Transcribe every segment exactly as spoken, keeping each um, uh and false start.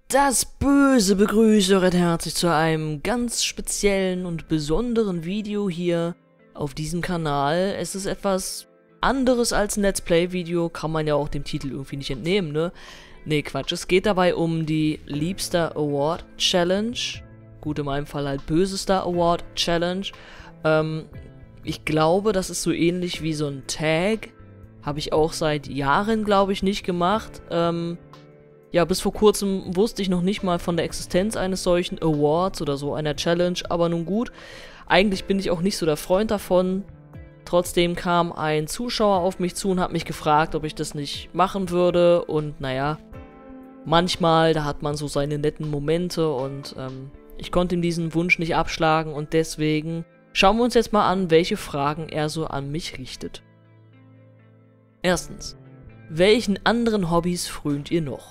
Das Böse begrüßt euch herzlich zu einem ganz speziellen und besonderen Video hier auf diesem Kanal. Es ist etwas anderes als ein Let's Play-Video, kann man ja auch dem Titel irgendwie nicht entnehmen, ne? Ne, Quatsch, es geht dabei um die Liebster Award Challenge. Gut, in meinem Fall halt Bösester Award Challenge. Ähm, ich glaube, das ist so ähnlich wie so ein Tag. Habe ich auch seit Jahren, glaube ich, nicht gemacht. Ähm... Ja, bis vor kurzem wusste ich noch nicht mal von der Existenz eines solchen Awards oder so einer Challenge, aber nun gut, eigentlich bin ich auch nicht so der Freund davon. Trotzdem kam ein Zuschauer auf mich zu und hat mich gefragt, ob ich das nicht machen würde und naja, manchmal, da hat man so seine netten Momente und ähm, ich konnte ihm diesen Wunsch nicht abschlagen und deswegen schauen wir uns jetzt mal an, welche Fragen er so an mich richtet. Erstens, welchen anderen Hobbys frönt ihr noch?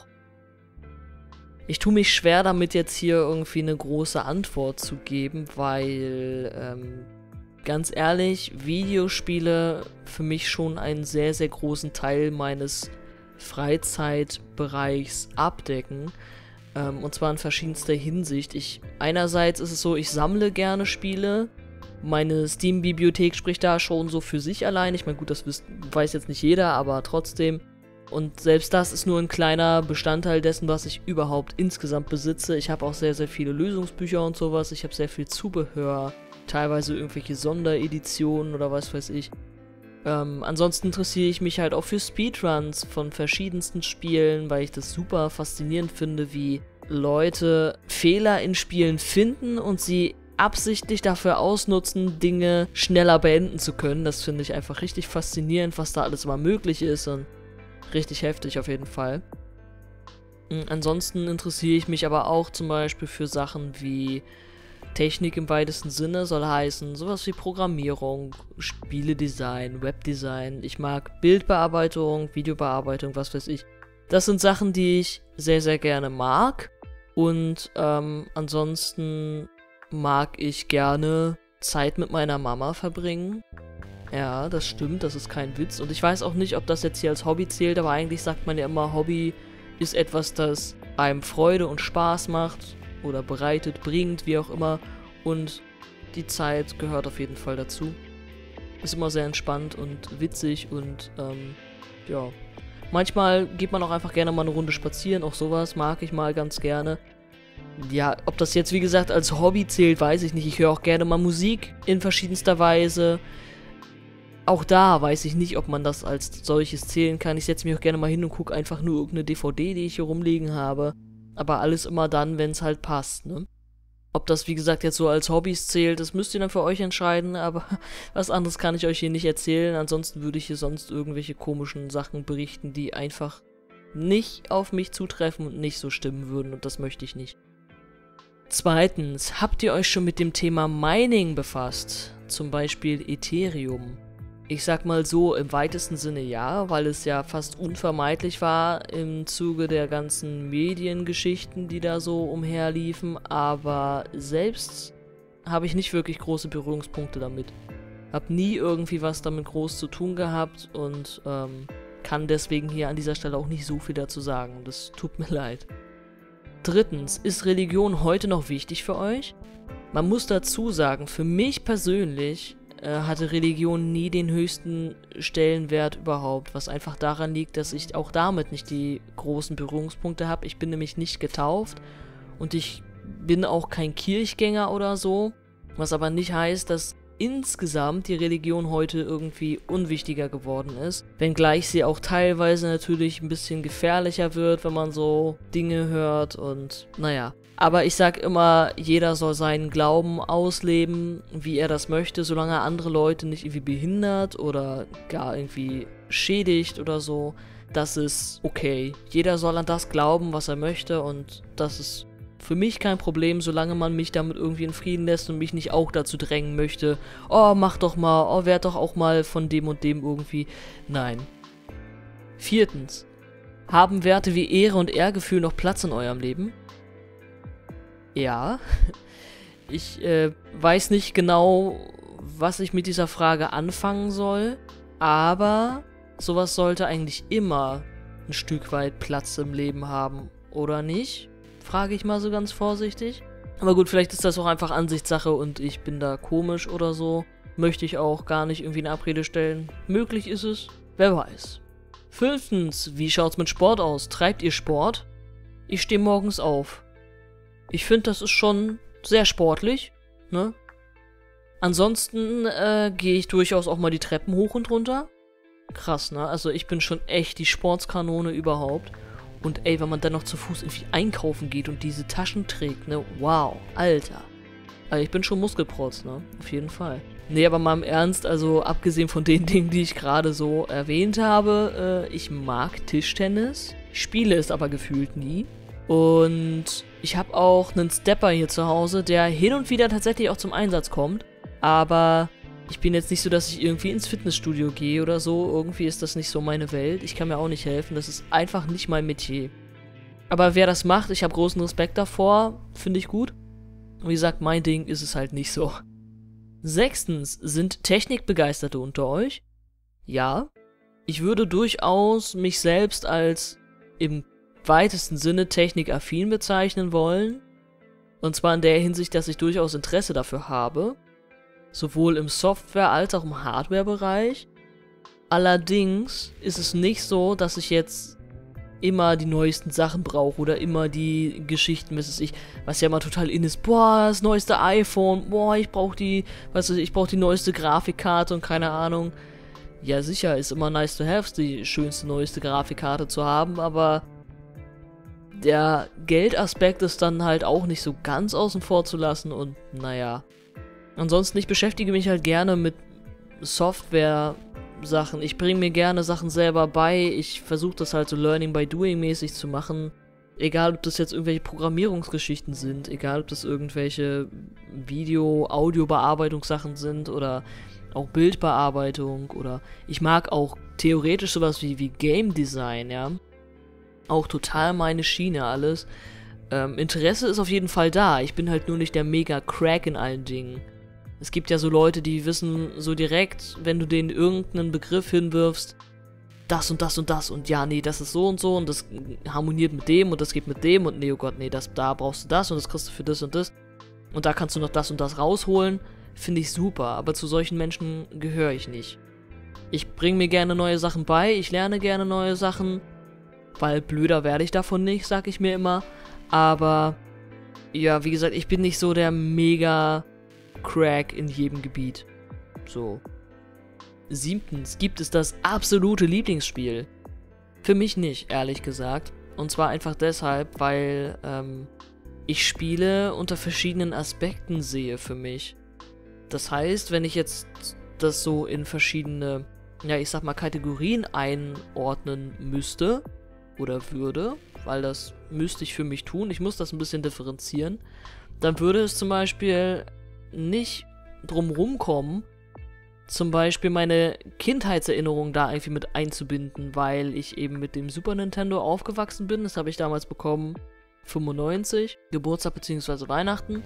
Ich tue mich schwer damit, jetzt hier irgendwie eine große Antwort zu geben, weil, ähm, ganz ehrlich, Videospiele für mich schon einen sehr, sehr großen Teil meines Freizeitbereichs abdecken. Ähm, und zwar in verschiedenster Hinsicht. Ich, einerseits ist es so, ich sammle gerne Spiele. Meine Steam-Bibliothek spricht da schon so für sich allein. Ich meine, gut, das wisst, weiß jetzt nicht jeder, aber trotzdem. Und selbst das ist nur ein kleiner Bestandteil dessen, was ich überhaupt insgesamt besitze. Ich habe auch sehr, sehr viele Lösungsbücher und sowas. Ich habe sehr viel Zubehör, teilweise irgendwelche Sondereditionen oder was weiß ich. Ähm, ansonsten interessiere ich mich halt auch für Speedruns von verschiedensten Spielen, weil ich das super faszinierend finde, wie Leute Fehler in Spielen finden und sie absichtlich dafür ausnutzen, Dinge schneller beenden zu können. Das finde ich einfach richtig faszinierend, was da alles mal möglich ist und richtig heftig auf jeden Fall. Ansonsten interessiere ich mich aber auch zum Beispiel für Sachen wie Technik im weitesten Sinne, soll heißen sowas wie Programmierung, Spieledesign, Webdesign. Ich mag Bildbearbeitung, Videobearbeitung, was weiß ich. Das sind Sachen, die ich sehr, sehr gerne mag. Und ähm, ansonsten mag ich gerne Zeit mit meiner Mama verbringen. Ja, das stimmt, das ist kein Witz. Und ich weiß auch nicht, ob das jetzt hier als Hobby zählt, aber eigentlich sagt man ja immer, Hobby ist etwas, das einem Freude und Spaß macht oder bereitet, bringt, wie auch immer. Und die Zeit gehört auf jeden Fall dazu. Ist immer sehr entspannt und witzig und ähm, ja. Manchmal geht man auch einfach gerne mal eine Runde spazieren, auch sowas mag ich mal ganz gerne. Ja, ob das jetzt wie gesagt als Hobby zählt, weiß ich nicht. Ich höre auch gerne mal Musik in verschiedenster Weise. Auch da weiß ich nicht, ob man das als solches zählen kann. Ich setze mich auch gerne mal hin und gucke einfach nur irgendeine D V D, die ich hier rumliegen habe. Aber alles immer dann, wenn es halt passt, ne? Ob das, wie gesagt, jetzt so als Hobbys zählt, das müsst ihr dann für euch entscheiden, aber was anderes kann ich euch hier nicht erzählen. Ansonsten würde ich hier sonst irgendwelche komischen Sachen berichten, die einfach nicht auf mich zutreffen und nicht so stimmen würden und das möchte ich nicht. Zweitens, habt ihr euch schon mit dem Thema Mining befasst? Zum Beispiel Ethereum. Ich sag mal so, im weitesten Sinne ja, weil es ja fast unvermeidlich war im Zuge der ganzen Mediengeschichten, die da so umherliefen, aber selbst habe ich nicht wirklich große Berührungspunkte damit. Hab nie irgendwie was damit groß zu tun gehabt und ähm, kann deswegen hier an dieser Stelle auch nicht so viel dazu sagen. Das tut mir leid. Drittens, ist Religion heute noch wichtig für euch? Man muss dazu sagen, für mich persönlich hatte Religion nie den höchsten Stellenwert überhaupt, was einfach daran liegt, dass ich auch damit nicht die großen Berührungspunkte habe. Ich bin nämlich nicht getauft und ich bin auch kein Kirchgänger oder so, was aber nicht heißt, dass insgesamt die Religion heute irgendwie unwichtiger geworden ist, wenngleich sie auch teilweise natürlich ein bisschen gefährlicher wird, wenn man so Dinge hört und naja. Aber ich sag immer, jeder soll seinen Glauben ausleben, wie er das möchte, solange er andere Leute nicht irgendwie behindert oder gar irgendwie schädigt oder so. Das ist okay. Jeder soll an das glauben, was er möchte und das ist für mich kein Problem, solange man mich damit irgendwie in Frieden lässt und mich nicht auch dazu drängen möchte, oh, mach doch mal, oh, werd doch auch mal von dem und dem irgendwie. Nein. Viertens. Haben Werte wie Ehre und Ehrgefühl noch Platz in eurem Leben? Ja, ich äh, weiß nicht genau, was ich mit dieser Frage anfangen soll, aber sowas sollte eigentlich immer ein Stück weit Platz im Leben haben, oder nicht? frage ich mal so ganz vorsichtig. Aber gut, vielleicht ist das auch einfach Ansichtssache und ich bin da komisch oder so. Möchte ich auch gar nicht irgendwie eine Abrede stellen. Möglich ist es, wer weiß. Fünftens, wie schaut's mit Sport aus? Treibt ihr Sport? Ich stehe morgens auf. Ich finde, das ist schon sehr sportlich, ne? Ansonsten äh, gehe ich durchaus auch mal die Treppen hoch und runter. Krass, ne? Also ich bin schon echt die Sportskanone überhaupt. Und ey, wenn man dann noch zu Fuß irgendwie einkaufen geht und diese Taschen trägt, ne? Wow, Alter. Also ich bin schon Muskelprotz, ne? Auf jeden Fall. Nee, aber mal im Ernst, also abgesehen von den Dingen, die ich gerade so erwähnt habe, äh, ich mag Tischtennis, spiele es aber gefühlt nie. Und ich habe auch einen Stepper hier zu Hause, der hin und wieder tatsächlich auch zum Einsatz kommt. Aber ich bin jetzt nicht so, dass ich irgendwie ins Fitnessstudio gehe oder so. Irgendwie ist das nicht so meine Welt. Ich kann mir auch nicht helfen. Das ist einfach nicht mein Metier. Aber wer das macht, ich habe großen Respekt davor. Finde ich gut. Wie gesagt, mein Ding ist es halt nicht so. Sechstens, sind Technikbegeisterte unter euch? Ja. Ich würde durchaus mich selbst als im weitesten Sinne technikaffin bezeichnen wollen. Und zwar in der Hinsicht, dass ich durchaus Interesse dafür habe. Sowohl im Software- als auch im Hardware-Bereich. Allerdings ist es nicht so, dass ich jetzt immer die neuesten Sachen brauche oder immer die Geschichten, was weiß ich, was ja immer total in ist. Boah, das neueste iPhone, boah, ich brauche die, was weiß ich, ich brauche die neueste Grafikkarte und keine Ahnung. Ja, sicher, ist immer nice to have, die schönste, neueste Grafikkarte zu haben, aber der Geldaspekt ist dann halt auch nicht so ganz außen vor zu lassen und naja. Ansonsten, ich beschäftige mich halt gerne mit Software-Sachen. Ich bringe mir gerne Sachen selber bei. Ich versuche das halt so Learning by Doing mäßig zu machen. Egal, ob das jetzt irgendwelche Programmierungsgeschichten sind, egal, ob das irgendwelche Video-, Audio-Bearbeitungssachen sind oder auch Bildbearbeitung oder ich mag auch theoretisch sowas wie, wie Game Design, ja. Auch total meine Schiene alles. Ähm, Interesse ist auf jeden Fall da. Ich bin halt nur nicht der Mega-Crack in allen Dingen. Es gibt ja so Leute, die wissen so direkt, wenn du denen irgendeinen Begriff hinwirfst, das und das und das und ja, nee, das ist so und so und das harmoniert mit dem und das geht mit dem und nee, oh Gott, nee, das, da brauchst du das und das kriegst du für das und das und da kannst du noch das und das rausholen, finde ich super, aber zu solchen Menschen gehöre ich nicht. Ich bringe mir gerne neue Sachen bei, ich lerne gerne neue Sachen, weil blöder werde ich davon nicht, sag ich mir immer, aber ja, wie gesagt, ich bin nicht so der mega Crack in jedem Gebiet. So. Siebtens, gibt es das absolute Lieblingsspiel? Für mich nicht, ehrlich gesagt. Und zwar einfach deshalb, weil ähm, ich Spiele unter verschiedenen Aspekten sehe für mich. Das heißt, wenn ich jetzt das so in verschiedene, ja, ich sag mal, Kategorien einordnen müsste oder würde, weil das müsste ich für mich tun, ich muss das ein bisschen differenzieren, dann würde es zum Beispiel nicht drum rumkommen, zum Beispiel meine Kindheitserinnerungen da irgendwie mit einzubinden, weil ich eben mit dem Super Nintendo aufgewachsen bin. Das habe ich damals bekommen, fünfundneunzig, Geburtstag bzw. Weihnachten.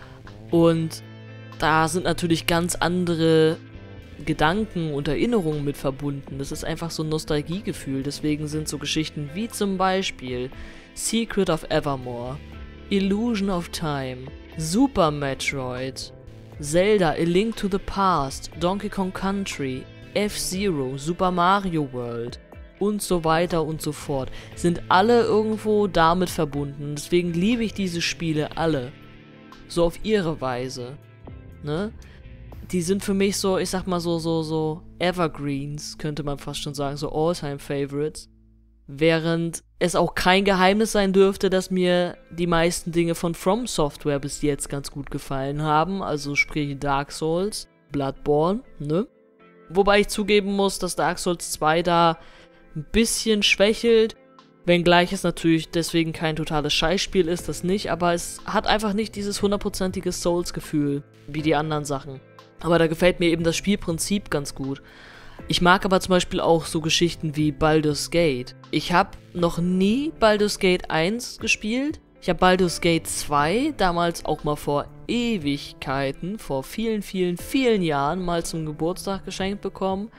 Und da sind natürlich ganz andere Gedanken und Erinnerungen mit verbunden. Das ist einfach so ein Nostalgiegefühl. Deswegen sind so Geschichten wie zum Beispiel Secret of Evermore, Illusion of Time, Super Metroid, Zelda A Link to the Past, Donkey Kong Country, F-Zero, Super Mario World und so weiter und so fort, sind alle irgendwo damit verbunden. Deswegen liebe ich diese Spiele alle. So auf ihre Weise. Ne? Die sind für mich so, ich sag mal so, so, so Evergreens, könnte man fast schon sagen, so All-Time-Favorites. Während es auch kein Geheimnis sein dürfte, dass mir die meisten Dinge von From Software bis jetzt ganz gut gefallen haben. Also sprich Dark Souls, Bloodborne, ne? Wobei ich zugeben muss, dass Dark Souls zwei da ein bisschen schwächelt. Wenngleich es natürlich deswegen kein totales Scheißspiel ist, das nicht. Aber es hat einfach nicht dieses hundertprozentige Souls-Gefühl wie die anderen Sachen. Aber da gefällt mir eben das Spielprinzip ganz gut. Ich mag aber zum Beispiel auch so Geschichten wie Baldur's Gate. Ich habe noch nie Baldur's Gate eins gespielt. Ich habe Baldur's Gate zwei damals auch mal vor Ewigkeiten, vor vielen, vielen, vielen Jahren mal zum Geburtstag geschenkt bekommen.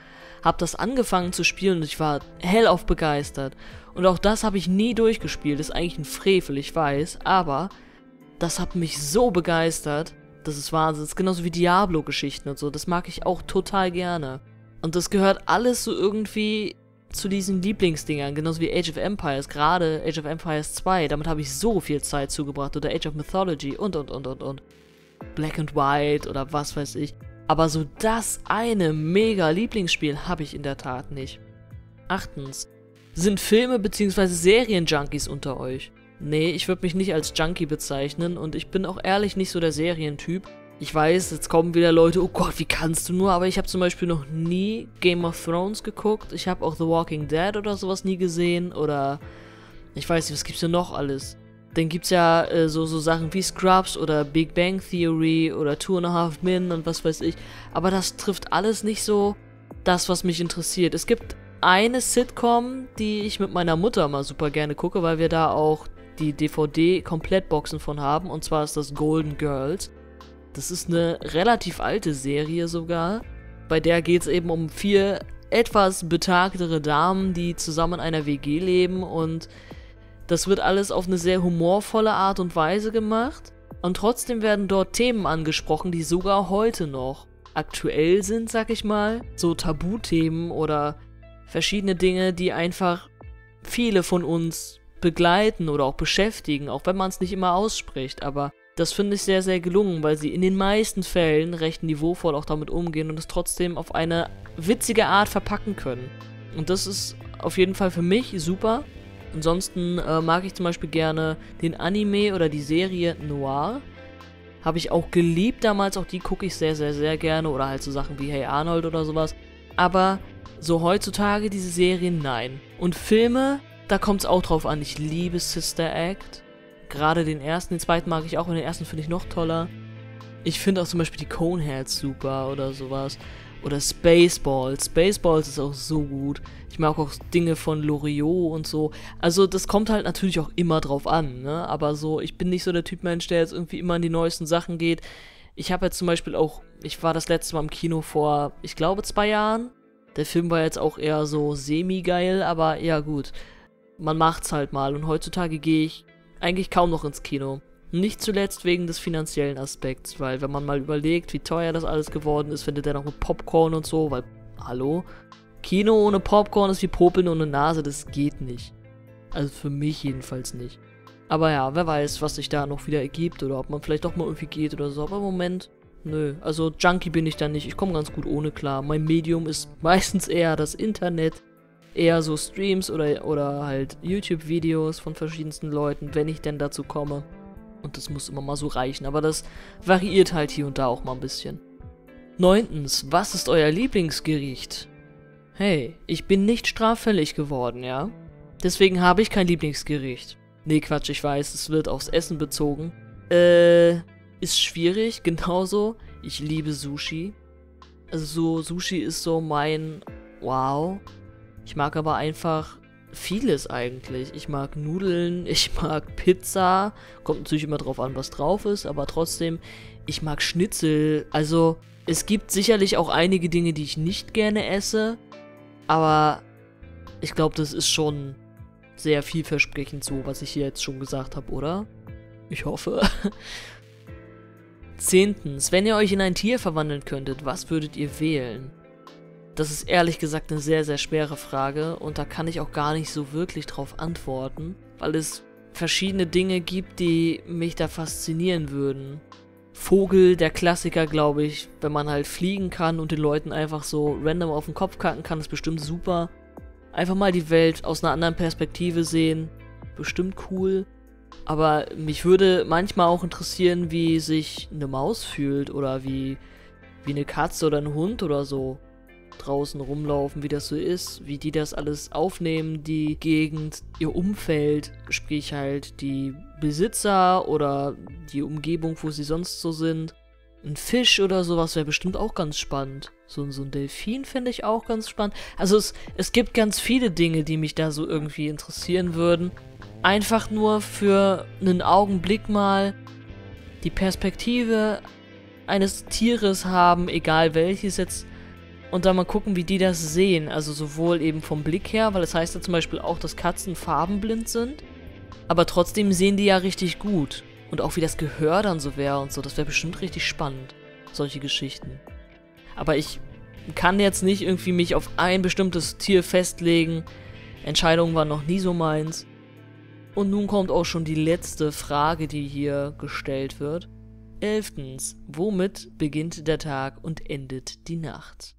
Hab das angefangen zu spielen und ich war hellauf begeistert. Und auch das habe ich nie durchgespielt. Das ist eigentlich ein Frevel, ich weiß. Aber das hat mich so begeistert. Das ist Wahnsinn. Das ist genauso wie Diablo-Geschichten und so. Das mag ich auch total gerne. Und das gehört alles so irgendwie zu diesen Lieblingsdingern. Genauso wie Age of Empires. Gerade Age of Empires zwei. Damit habe ich so viel Zeit zugebracht. Oder Age of Mythology und, und, und, und, und. Black and White oder was weiß ich. Aber so das eine mega Lieblingsspiel habe ich in der Tat nicht. Achtens. Sind Filme bzw. Serien-Junkies unter euch? Nee, ich würde mich nicht als Junkie bezeichnen und ich bin auch ehrlich nicht so der Serientyp. Ich weiß, jetzt kommen wieder Leute, oh Gott, wie kannst du nur? Aber ich habe zum Beispiel noch nie Game of Thrones geguckt. Ich habe auch The Walking Dead oder sowas nie gesehen. Oder ich weiß nicht, was gibt's denn noch alles? Dann gibt's ja äh, so, so Sachen wie Scrubs oder Big Bang Theory oder Two and a Half Men und was weiß ich. Aber das trifft alles nicht so das, was mich interessiert. Es gibt eine Sitcom, die ich mit meiner Mutter mal super gerne gucke, weil wir da auch die D V D-Komplettboxen von haben. Und zwar ist das Golden Girls. Das ist eine relativ alte Serie sogar. Bei der geht es eben um vier etwas betagtere Damen, die zusammen in einer W G leben. Und das wird alles auf eine sehr humorvolle Art und Weise gemacht. Und trotzdem werden dort Themen angesprochen, die sogar heute noch aktuell sind, sag ich mal. So Tabuthemen oder verschiedene Dinge, die einfach viele von uns begleiten oder auch beschäftigen, auch wenn man es nicht immer ausspricht. Aber das finde ich sehr, sehr gelungen, weil sie in den meisten Fällen recht niveauvoll auch damit umgehen und es trotzdem auf eine witzige Art verpacken können. Und das ist auf jeden Fall für mich super. Ansonsten äh, mag ich zum Beispiel gerne den Anime oder die Serie Noir. Habe ich auch geliebt damals, auch die gucke ich sehr, sehr, sehr gerne. Oder halt so Sachen wie Hey Arnold oder sowas. Aber so heutzutage diese Serien, nein. Und Filme, da kommt es auch drauf an. Ich liebe Sister Act. Gerade den ersten, den zweiten mag ich auch, und den ersten finde ich noch toller. Ich finde auch zum Beispiel die Coneheads super oder sowas. Oder Spaceballs. Spaceballs ist auch so gut. Ich mag auch Dinge von Loriot und so. Also das kommt halt natürlich auch immer drauf an, ne? Aber so, ich bin nicht so der Typ Mensch, der jetzt irgendwie immer an die neuesten Sachen geht. Ich habe jetzt zum Beispiel auch, ich war das letzte Mal im Kino vor, ich glaube, zwei Jahren. Der Film war jetzt auch eher so semi-geil, aber ja gut. Man macht's halt mal und heutzutage gehe ich eigentlich kaum noch ins Kino. Nicht zuletzt wegen des finanziellen Aspekts, weil wenn man mal überlegt, wie teuer das alles geworden ist, findet er noch mit Popcorn und so, weil, hallo? Kino ohne Popcorn ist wie Popeln ohne Nase, das geht nicht. Also für mich jedenfalls nicht. Aber ja, wer weiß, was sich da noch wieder ergibt oder ob man vielleicht doch mal irgendwie geht oder so, aber im Moment, nö. Also Junkie bin ich da nicht, ich komme ganz gut ohne klar. Mein Medium ist meistens eher das Internet, eher so Streams oder, oder halt YouTube-Videos von verschiedensten Leuten, wenn ich denn dazu komme. Und das muss immer mal so reichen, aber das variiert halt hier und da auch mal ein bisschen. Neuntens, was ist euer Lieblingsgericht? Hey, ich bin nicht straffällig geworden, ja? Deswegen habe ich kein Lieblingsgericht. Nee, Quatsch, ich weiß, es wird aufs Essen bezogen. Äh, ist schwierig, genauso. Ich liebe Sushi. Also so, Sushi ist so mein Wow. Ich mag aber einfach vieles eigentlich. Ich mag Nudeln, ich mag Pizza. Kommt natürlich immer drauf an, was drauf ist, aber trotzdem, ich mag Schnitzel. Also, es gibt sicherlich auch einige Dinge, die ich nicht gerne esse, aber ich glaube, das ist schon sehr vielversprechend so, was ich hier jetzt schon gesagt habe, oder? Ich hoffe. Zehntens, wenn ihr euch in ein Tier verwandeln könntet, was würdet ihr wählen? Das ist ehrlich gesagt eine sehr, sehr schwere Frage und da kann ich auch gar nicht so wirklich drauf antworten, weil es verschiedene Dinge gibt, die mich da faszinieren würden. Vogel, der Klassiker, glaube ich, wenn man halt fliegen kann und den Leuten einfach so random auf den Kopf kacken kann, ist bestimmt super. Einfach mal die Welt aus einer anderen Perspektive sehen, bestimmt cool. Aber mich würde manchmal auch interessieren, wie sich eine Maus fühlt oder wie, wie eine Katze oder ein Hund oder so draußen rumlaufen, wie das so ist, wie die das alles aufnehmen, die Gegend, ihr Umfeld, sprich halt die Besitzer oder die Umgebung, wo sie sonst so sind. Ein Fisch oder sowas wäre bestimmt auch ganz spannend. So, so ein Delfin fände ich auch ganz spannend. Also es, es gibt ganz viele Dinge, die mich da so irgendwie interessieren würden. Einfach nur für einen Augenblick mal die Perspektive eines Tieres haben, egal welches jetzt, und dann mal gucken, wie die das sehen. Also sowohl eben vom Blick her, weil das heißt ja zum Beispiel auch, dass Katzen farbenblind sind. Aber trotzdem sehen die ja richtig gut. Und auch wie das Gehör dann so wäre und so. Das wäre bestimmt richtig spannend. Solche Geschichten. Aber ich kann jetzt nicht irgendwie mich auf ein bestimmtes Tier festlegen. Entscheidung war noch nie so meins. Und nun kommt auch schon die letzte Frage, die hier gestellt wird. Elftens. Womit beginnt der Tag und endet die Nacht?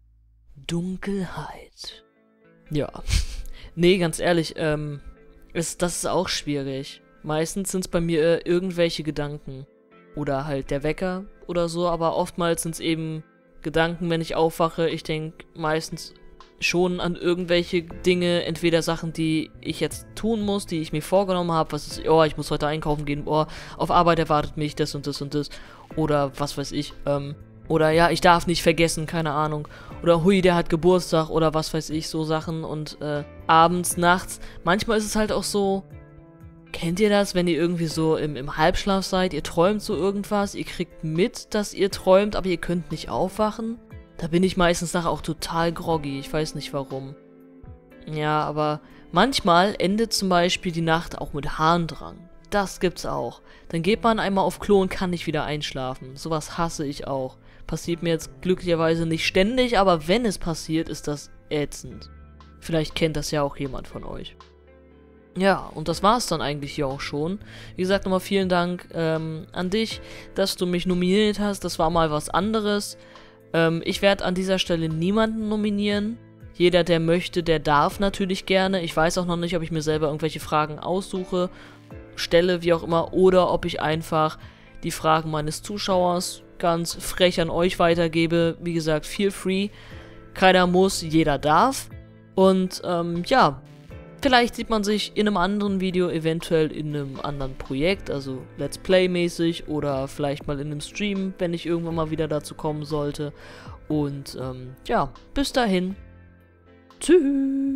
Dunkelheit. Ja. Nee, ganz ehrlich, ähm, ist, das ist auch schwierig. Meistens sind es bei mir äh, irgendwelche Gedanken. Oder halt der Wecker oder so, aber oftmals sind es eben Gedanken, wenn ich aufwache. Ich denke meistens schon an irgendwelche Dinge, entweder Sachen, die ich jetzt tun muss, die ich mir vorgenommen habe, was ist, oh, ich muss heute einkaufen gehen, oh, auf Arbeit erwartet mich das und das und das, oder was weiß ich, ähm, oder ja, ich darf nicht vergessen, keine Ahnung, oder hui, der hat Geburtstag, oder was weiß ich, so Sachen, und äh, abends, nachts, manchmal ist es halt auch so, kennt ihr das, wenn ihr irgendwie so im, im Halbschlaf seid, ihr träumt so irgendwas, ihr kriegt mit, dass ihr träumt, aber ihr könnt nicht aufwachen? Da bin ich meistens nachher auch total groggy, ich weiß nicht warum. Ja, aber manchmal endet zum Beispiel die Nacht auch mit Harndrang. Das gibt's auch. Dann geht man einmal auf Klo und kann nicht wieder einschlafen. Sowas hasse ich auch. Passiert mir jetzt glücklicherweise nicht ständig, aber wenn es passiert, ist das ätzend. Vielleicht kennt das ja auch jemand von euch. Ja, und das war's dann eigentlich hier auch schon. Wie gesagt, nochmal vielen Dank ähm, an dich, dass du mich nominiert hast. Das war mal was anderes. Ähm, ich werde an dieser Stelle niemanden nominieren. Jeder, der möchte, der darf natürlich gerne. Ich weiß auch noch nicht, ob ich mir selber irgendwelche Fragen aussuche, stelle, wie auch immer, oder ob ich einfach die Fragen meines Zuschauers ganz frech an euch weitergebe. Wie gesagt, feel free. Keiner muss, jeder darf. Und ähm, ja, vielleicht sieht man sich in einem anderen Video, eventuell in einem anderen Projekt, also Let's Play-mäßig oder vielleicht mal in einem Stream, wenn ich irgendwann mal wieder dazu kommen sollte. Und ähm, ja, bis dahin. Tschüss.